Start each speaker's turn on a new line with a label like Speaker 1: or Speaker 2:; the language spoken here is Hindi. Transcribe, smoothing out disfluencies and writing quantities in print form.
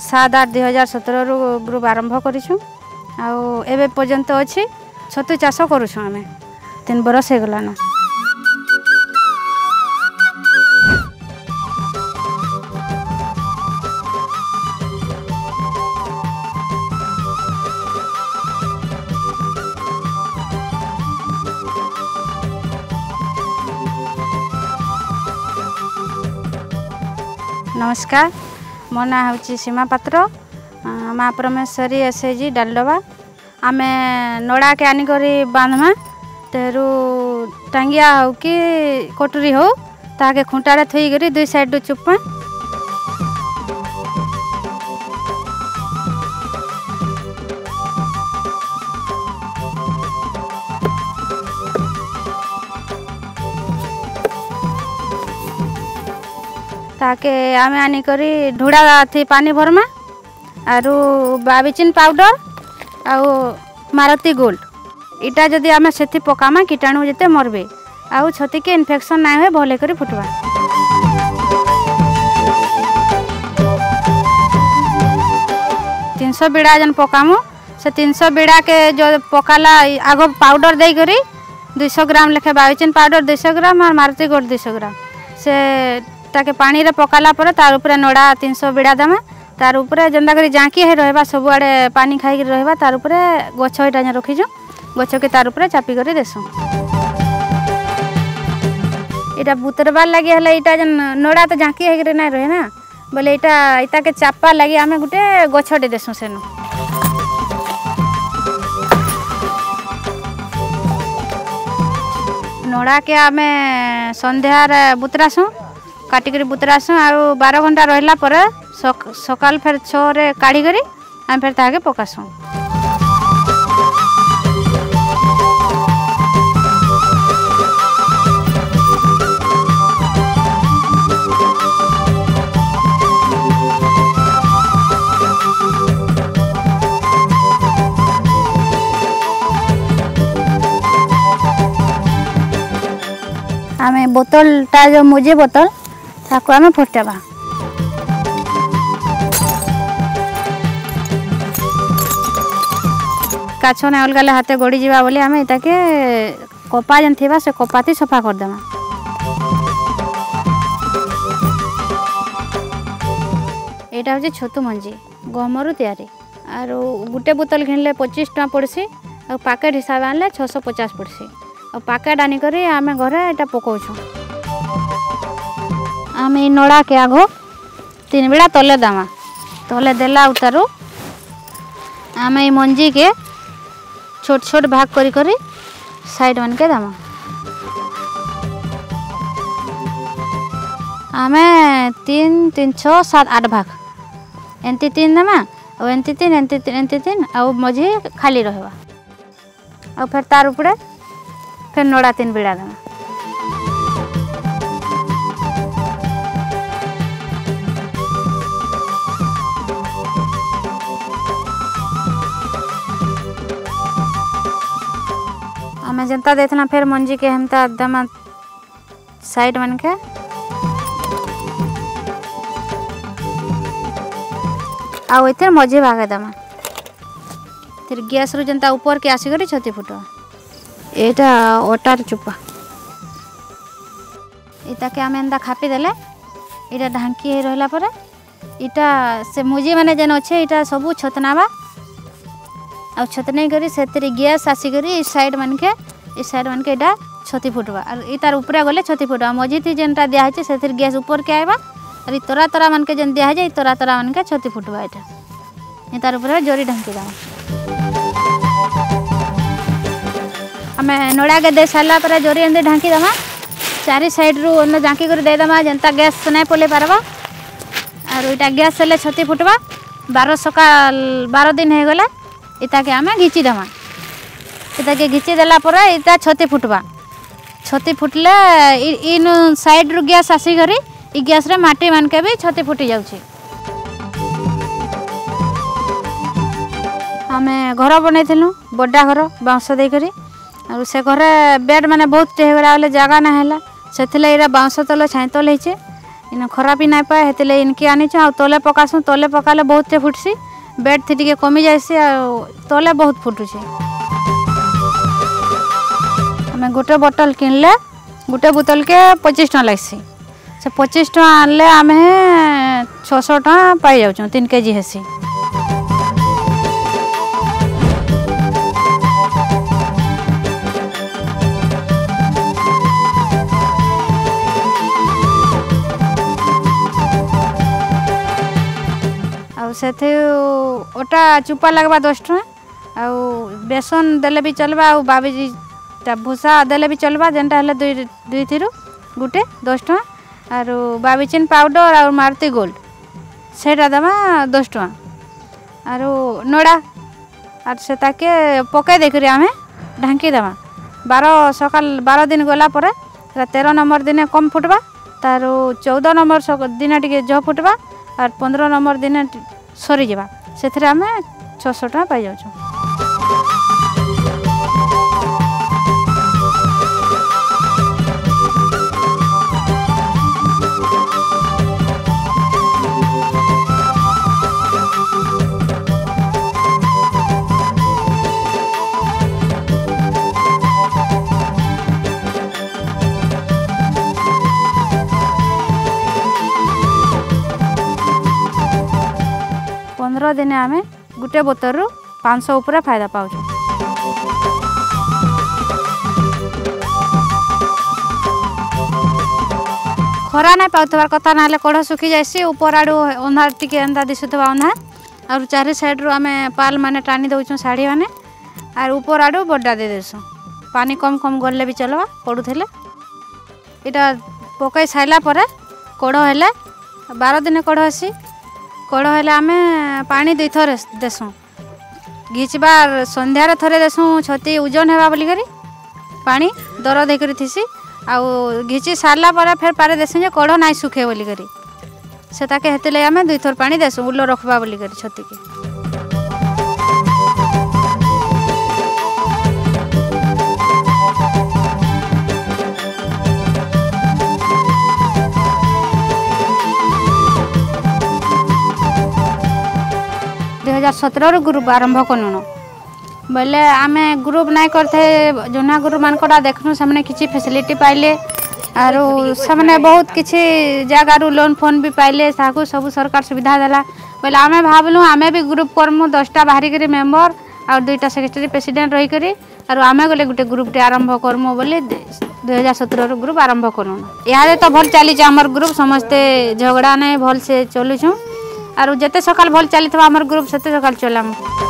Speaker 1: 7/8/2017 ग्रुप आरंभ करूँ आवे पर्यंत अच्छी छतु चाष करुँ आम 3 बरस हो गलान। नमस्कार, मो ना हूँ सीमा पात्र, माँ परमेश्वरी एसएजी डालडबा। आमे नड़ा के आनिक बांधमा तेरू टांगिया हो कि कटुरी हो ताके खुंटारे थोईकरी 2 साइड चुप्पा ताके आमे आनी करी ढुड़ा थी पानी भरमा आरु बाबिचिन पाउडर आउ मारुति गोल्ड इटा जदि आमे सेथि पकामा कीटाणु जेते मरबे आउ छति के इन्फेक्शन ना होए भले करी फुटवा। तीन 300 बिड़ा जन पकामु से 300 बिड़ा के जो पकाला आगो पाउडर दे करी 200 ग्राम लेखे बाबिचिन पाउडर 200 ग्राम और मारुति गोल्ड 200 ग्राम से ताके पानी रे पकाला पर तार ऊपर नड़ा 300 बिड़ा दमा तार ऊपर जेंदा करी जांकी है रहबा सब आड़े पानी खाई रहबा तार ऊपर गछ एटा जे रखिजो गछ के तार ऊपर चापी करी देसु। एटा बुतरबार लागि हला एटा जन नड़ा तो जांकी है ना रहे ना बोले एटा के चापा लागि आमे गुटे गछटे देसु सेनु। नड़ा के आमे संध्यार बुतरासु काटिकरी बुतरासु आरो 12 घंटा रहला पर सकाल फेर 6 रे काढ़ी करी आम फेर ताके पकासु। आमे बोतल टा जो मुझे बोतल ताको आमे फुटाबा काछ ने अलगाले हाथे गड़ी जीवा बोली आमे इताके कपा जन थिबा से कपाती सफा कर देमा। एटा होजे छतु मंजी गहमरु तयारी आरो गुटे बोतल घिनले 25 टका पड़सी और पैकेट हिसाब आनले 650 पड़सी और पैकेट आनी करी आमे घरे एटा पकोछु। आमे नड़ा के आगो 3 बिड़ा तले दामा तले देला उतारू आमे मंजी के छोट छोट भाग करी करी साइड मन के दामा आमे 3 3 6 7 8 भाग एंती 3 दामा और एंती 3 और मझी खाली रहबा और फिर तार ऊपर फिर नड़ा 3 बिड़ा दामा। आमे जनता देथना फिर मंजी के हमता दमा साइड मन के आउ इथे मझे भागे दमा फिर गैस रु जनता ऊपर के आसी करी छती फुटवा। एटा ओटार चुपा इता के आमे एंदा खापी देले इटा ढांकी हे रहला पर इटा से मुजी माने जन अच्छे इटा सबू छतनाबा आ छतने करी सेतरी गैस आसी करी इस साइड मन के इटा छती फुटवा और इतार ऊपर गले छती फुटवा मझी थी जेनटा दिया है सेतरी गैस ऊपर के आइबा और तोरा तोरा मन के जन दिया है तोरा तोरा मन के छती फुटवा इटा इतार ऊपर जोरी ढांकी दावा। आमे नड़ा के दे सारा पर जोरी एंदे ढांकी दमा 4 साइड रु ओन जांकी कर दे दमा जनता गैस नै पले पारबा और इटा गैस सेले छती फुटवा 12 दिन हे गला इता के आमे घिची दमा इता के घिची देला पर इता छती फुटवा छती फुटले इन साइड रु गैस आसी करी ई गैस रे माटी मान के भी छती फुटी जाउची। आमे घर बनैथिलु बड्डा घर बांस दे करी और से घरे बेड माने बहुत टेहगरा वाले जगह ना हैला सेथिले इरा बांस तले छाई तले हिचे इन खराब भी नाई पाए हेतले इनके आनीछ आ तले पकासु तले पकाले बहुत फुटसी बेड थी टिके कमी जाइसी आ तले बहुत फुटुछे। आम गोटे बोतल किनले गोटे बोतल के 25 टका लगसी से 25 टका आनले आम 600 टका पाई जाऊँ 3 केजी हेसी। से ओटा चुपा लगवा 10 टका आउ बेसन देले भी चलवा आउ बाबीजी भूसा देले भी चलवा जेनटा हेले दुई थिरु गुटे 10 टका आरो बाबीचिन पाउडर और मारुति गोल्ड सेटा दमा 10 टका आरो नोड़ा आर से ताके पके देखरी आमे ढांकी दमा 12 सकाल 12 दिन गला परे 13 नंबर दिन कम फुटबा तारो 14 नंबर दिन टिके ज फुटबा और 15 नंबर दिन सरी जावा से आम 600 टका पाई जाऊँ। 15 दिन आम गोटे बोतल रु 500 ऊपर फायदा पाऊ। खरा ना पाउथबार कथा ना कढ़ सुखी जासी ऊपर आड़ू अंधार टिके एंता दिशुवा अंधार और चारि साइड रू आम पाल माने टाणी दौचु शाढ़ी माने आर ऊपर आड़ू बड्डा दे देसु पानी कम कम गले भी चलवा पड़ुले इटा पकई साइला परे कढ़ हेले 12 दिन कढ़ आसी कढ़ हेले आम पानी 2 थर देसु घिचबार संध्यार थरे देसु छती ओजन हेबा बोली करी पानी दर देकर थीसी आउ घिची सारला पर फिर पारे देसु जे कढ़ नाई सुखे बोली करी से ताके हेतले आम 2 थर पानी देसु उल्लो रखबा बोली करी छती के। हजार 17 ग्रुप आरंभ कलुन बोले आम ग्रुप नाई करते जोना ग्रुप मानकटा देखनु से किसी फैसिलिटी पाइले आर से बहुत किसी जगार लोन फोन भी पाइले सब सरकार सुविधा देला बोले आम भावलु आम भी ग्रुप करमु 10टा बाहरिक मेम्बर और 2टा सेक्रेटरी प्रेसिडेंट रहीकि और आम गले गोटे ग्रुपटे आरंभ करमु बोले 2017 ग्रुप आरंभ कलुन। यहाँ तो भल चली आमर ग्रुप समस्ते झगड़ा नहीं भल से चलुछुँ और जिते सकाल भल चली आमर ग्रुप सेते सकाल चलामु।